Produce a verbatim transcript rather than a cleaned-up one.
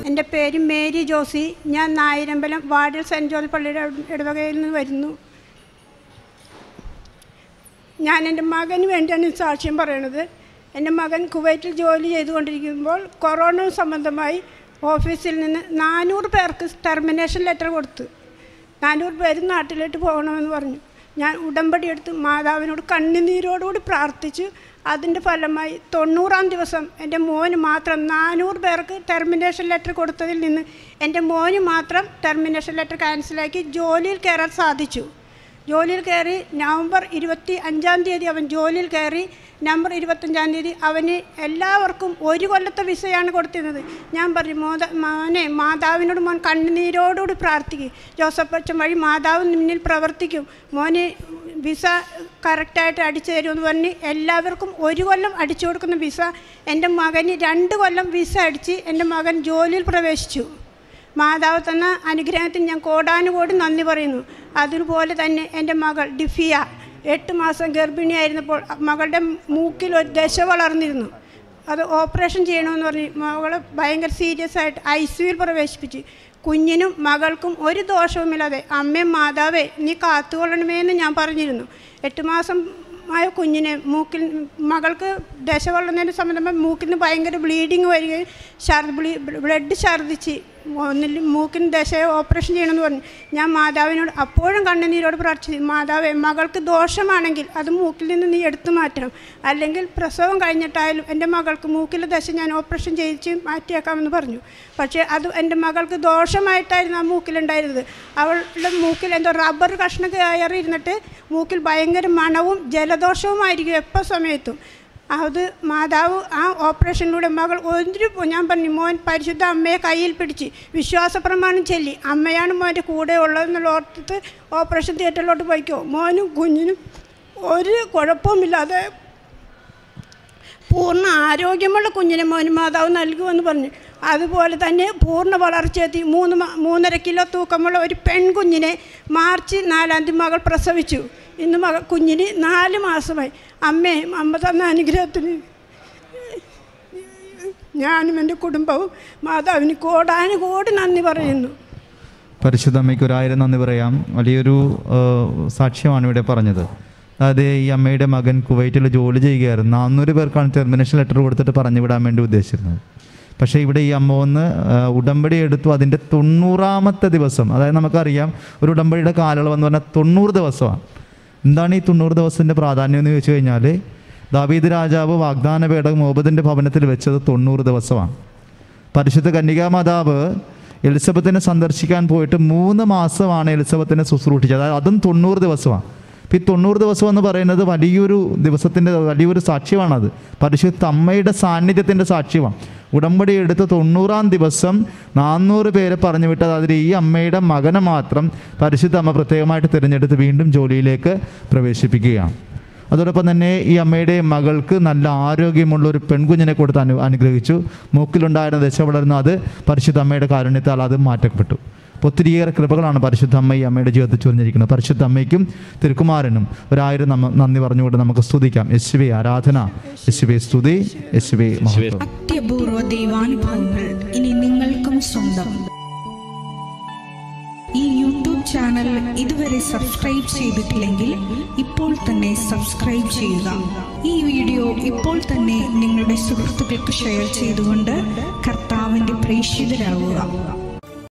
എൻ്റെ പേര് മേരി ജോസി. ഞാൻ നായരമ്പലം വാർഡിൽ സെൻറ്റ് ജോർജ് പള്ളിയുടെ ഇടവകയിൽ നിന്ന് വരുന്നു. ഞാൻ എൻ്റെ മകന് വേണ്ടിയാണ് സാക്ഷ്യം പറയണത്. എൻ്റെ മകൻ കുവൈറ്റിൽ ജോലി ചെയ്തുകൊണ്ടിരിക്കുമ്പോൾ കൊറോണ സംബന്ധമായി ഓഫീസിൽ നിന്ന് നാനൂറ് പേർക്ക് ടെർമിനേഷൻ ലെറ്റർ കൊടുത്തു. നാനൂറ് പേര് നാട്ടിലേക്ക് പോകണമെന്ന് പറഞ്ഞു. ഞാൻ ഉടമ്പടി എടുത്ത് മാതാവിനോട് കണ്ണുനീരോടുകൂടി പ്രാർത്ഥിച്ചു. അതിൻ്റെ ഫലമായി തൊണ്ണൂറാം ദിവസം എൻ്റെ മോന് മാത്രം നാനൂറ് പേർക്ക് ടെർമിനേഷൻ ലെറ്റർ കൊടുത്തതിൽ നിന്ന് എൻ്റെ മോന് മാത്രം ടെർമിനേഷൻ ലെറ്റർ ക്യാൻസലാക്കി ജോലിയിൽ കയറാൻ സാധിച്ചു. ജോലിയിൽ കയറി നവംബർ ഇരുപത്തി അഞ്ചാം തീയതി അവൻ ജോലിയിൽ കയറി. നവംബർ ഇരുപത്തഞ്ചാം തീയതി അവന് എല്ലാവർക്കും ഒരു കൊല്ലത്തെ വിസയാണ് കൊടുത്തിരുന്നത്. ഞാൻ പറഞ്ഞു, മോദ മോനെ മാതാവിനോട് മോൻ കണ്ണുനീരോടുകൂടി പ്രാർത്ഥിക്കും, ജോസഫ് അച്ഛൻ വഴി മാതാവ് മുന്നിൽ പ്രവർത്തിക്കും, മോന് വിസ കറക്റ്റായിട്ട് അടിച്ചു തരുമെന്ന് പറഞ്ഞ് എല്ലാവർക്കും ഒരു കൊല്ലം അടിച്ചു കൊടുക്കുന്ന വിസ എൻ്റെ മകന് രണ്ട് കൊല്ലം വിസ അടിച്ച് എൻ്റെ മകൻ ജോലിയിൽ പ്രവേശിച്ചു. മാതാവ് തന്ന അനുഗ്രഹത്തിന് ഞാൻ കോടാനുകോടി നന്ദി പറയുന്നു. അതുപോലെ തന്നെ എൻ്റെ മകൾ ഡിഫിയ എട്ട് മാസം ഗർഭിണിയായിരുന്നപ്പോൾ മകളുടെ മൂക്കിൽ ഒരു ദശ വളർന്നിരുന്നു. അത് ഓപ്പറേഷൻ ചെയ്യണമെന്ന് പറഞ്ഞ് മകളെ ഭയങ്കര സീരിയസ് ആയിട്ട് ഐ സിയുവിൽ പ്രവേശിപ്പിച്ച്. കുഞ്ഞിനും മകൾക്കും ഒരു ദോഷവുമില്ലാതെ അമ്മയും മാതാവേ നീ കാത്തുകൊള്ളണമേ എന്ന് ഞാൻ പറഞ്ഞിരുന്നു. എട്ട് മാസം ആയ കുഞ്ഞിനെ മൂക്കിൽ മകൾക്ക് ദശ വളർന്നതിന് സംബന്ധമായി മൂക്കിൽ നിന്ന് ഭയങ്കര ബ്ലീഡിങ് വരികയും ഛർദി ബ്ലീ ബ്ലഡ് ഛർദ്ദിച്ച് ഒന്നിൽ മൂക്കിന് ദശയെ ഓപ്പറേഷൻ ചെയ്യണമെന്ന് പറഞ്ഞു. ഞാൻ മാതാവിനോട് അപ്പോഴും കണ്ണുനീരോട് പ്രാർത്ഥിച്ചു, മാതാവേ മകൾക്ക് ദോഷമാണെങ്കിൽ അത് മൂക്കിൽ നിന്ന് നീ എടുത്തു മാറ്റണം, അല്ലെങ്കിൽ പ്രസവം കഴിഞ്ഞിട്ടായാലും എൻ്റെ മകൾക്ക് മൂക്കിലെ ദശ ഞാൻ ഓപ്പറേഷൻ ചെയ്യിച്ച് മാറ്റിയേക്കാമെന്ന് പറഞ്ഞു. പക്ഷേ അത് എൻ്റെ മകൾക്ക് ദോഷമായിട്ടായിരുന്നു ആ മൂക്കിലുണ്ടായിരുന്നത്. അവളുടെ മൂക്കിൽ എന്തോ റബ്ബർ കഷ്ണം കയറിയിരുന്നിട്ട് മൂക്കിൽ ഭയങ്കര മണവും ജലദോഷവുമായിരിക്കും എപ്പോൾ സമയത്തും. അത് മാതാവ് ആ ഓപ്പറേഷനിലൂടെ മകൾ ഒരു ഞാൻ പറഞ്ഞു, മോൻ പരിശുദ്ധ അമ്മയെ കയ്യിൽ പിടിച്ച് വിശ്വാസ പ്രമാണം ചൊല്ലി അമ്മയാണ് മോൻ്റെ കൂടെ ഉള്ളതെന്നുള്ള ഓർത്തിട്ട് ഓപ്പറേഷൻ തിയേറ്ററിലോട്ട് പോയിക്കോ, മോനും കുഞ്ഞിനും ഒരു കുഴപ്പവുമില്ലാതെ പൂർണ്ണ ആരോഗ്യമുള്ള കുഞ്ഞിനെ മോന് മാതാവ് നൽകുമെന്ന് പറഞ്ഞു. അതുപോലെ തന്നെ പൂർണ്ണ വളർച്ചയെത്തി മൂന്ന് മൂന്നര കിലോ തൂക്കമുള്ള ഒരു പെൺകുഞ്ഞിനെ മാർച്ച് നാലാം തീയതി മകൾ പ്രസവിച്ചു. ഇന്ന് മകൾ കുഞ്ഞിന് നാല് മാസമായി. അമ്മേ, അമ്മ തന്ന അനുഗ്രഹത്തിന് ഞാനും എൻ്റെ കുടുംബവും മാതാവിന് കോടാനുകോടി നന്ദി പറയുന്നു. പരിശുദ്ധ അമ്മയ്ക്ക് ഒരായിരം നന്ദി പറയാം. വലിയൊരു സാക്ഷ്യമാണ് ഇവിടെ പറഞ്ഞത്. അതായത് ഈ അമ്മയുടെ മകൻ കുവൈറ്റിൽ ജോലി ചെയ്യുകയായിരുന്നു. നാനൂറ് പേർക്കാണ് ടെർമിനേഷൻ ലെറ്റർ കൊടുത്തിട്ട് പറഞ്ഞു വിടാൻ വേണ്ടി ഉദ്ദേശിച്ചിരുന്നത്. പക്ഷേ ഇവിടെ ഈ അമ്മ ഒന്ന് ഉടമ്പടി എടുത്തു. അതിൻ്റെ തൊണ്ണൂറാമത്തെ ദിവസം, അതായത് നമുക്കറിയാം ഒരു ഉടമ്പടിയുടെ കാലയളവ് എന്ന് പറഞ്ഞാൽ തൊണ്ണൂറ് ദിവസമാണ്. എന്താണ് ഈ തൊണ്ണൂറ് ദിവസത്തിൻ്റെ പ്രാധാന്യം എന്ന് ചോദിച്ചു കഴിഞ്ഞാൽ, ദാവീദ് രാജാവ് വാഗ്ദാന പേടകം ഓബദിൻ്റെ ഭവനത്തിൽ വെച്ചത് തൊണ്ണൂറ് ദിവസമാണ്. പരിശുദ്ധ കന്യകാമാതാവ് എലിസബത്തിനെ സന്ദർശിക്കാൻ പോയിട്ട് മൂന്ന് മാസമാണ് എലിസബത്തിനെ ശുശ്രൂഷിച്ചത്. അതായത് അതും തൊണ്ണൂറ് ദിവസമാണ്. അപ്പോൾ ഈ തൊണ്ണൂറ് ദിവസം എന്ന് പറയുന്നത് വലിയൊരു ദിവസത്തിൻ്റെ വലിയൊരു സാക്ഷ്യമാണത്. പരിശുദ്ധ അമ്മയുടെ സാന്നിധ്യത്തിൻ്റെ സാക്ഷ്യമാണ്. ഉടമ്പടി എടുത്ത് തൊണ്ണൂറാം ദിവസം നാനൂറ് പേരെ പറഞ്ഞു വിട്ടത് അതിൽ ഈ അമ്മയുടെ മകനെ മാത്രം പരിശുദ്ധ അമ്മ പ്രത്യേകമായിട്ട് തിരഞ്ഞെടുത്ത് വീണ്ടും ജോലിയിലേക്ക് പ്രവേശിപ്പിക്കുകയാണ്. അതോടൊപ്പം തന്നെ ഈ അമ്മയുടെ മകൾക്ക് നല്ല ആരോഗ്യമുള്ള ഒരു പെൺകുഞ്ഞിനെ കൊടുത്ത് അനു അനുഗ്രഹിച്ചു. മൂക്കിലുണ്ടായിരുന്ന ദശ വളർന്ന് അത് പരിശുദ്ധ അമ്മയുടെ കാരുണ്യത്താൽ അത് മാറ്റപ്പെട്ടു. അപ്പോൾ ഒത്തിരിയേറെ കൃപകളാണ് പരിശുദ്ധ അമ്മ ഈ അമ്മയുടെ ജീവിതത്തിൽ ചൊരിഞ്ഞിരിക്കുന്നത്. പരിശുദ്ധ അമ്മയ്ക്കും തിരുക്കുമാരനും ഒരായിരം നമ്മ നന്ദി പറഞ്ഞുകൊണ്ട് നമുക്ക് സ്തുതിക്കാം. യേശുവേ ആരാധന, യേശുവേ സ്തുതി, യേശുവേ മഹത്വം. അത്യപൂർവ ദൈവാനുഭവങ്ങൾ ഇനി നിങ്ങൾക്കും സ്വന്തം. ഈ യൂട്യൂബ് ചാനൽ ഇതുവരെ സബ്സ്ക്രൈബ് ചെയ്തിട്ടില്ലെങ്കിൽ ഇപ്പോൾ തന്നെ സബ്സ്ക്രൈബ് ചെയ്യുക. ഈ വീഡിയോ ഇപ്പോൾ തന്നെ നിങ്ങളുടെ സുഹൃത്തുക്കൾക്ക് ഷെയർ ചെയ്തുകൊണ്ട് കർത്താവിൻ്റെ പ്രേക്ഷിതരാകുക.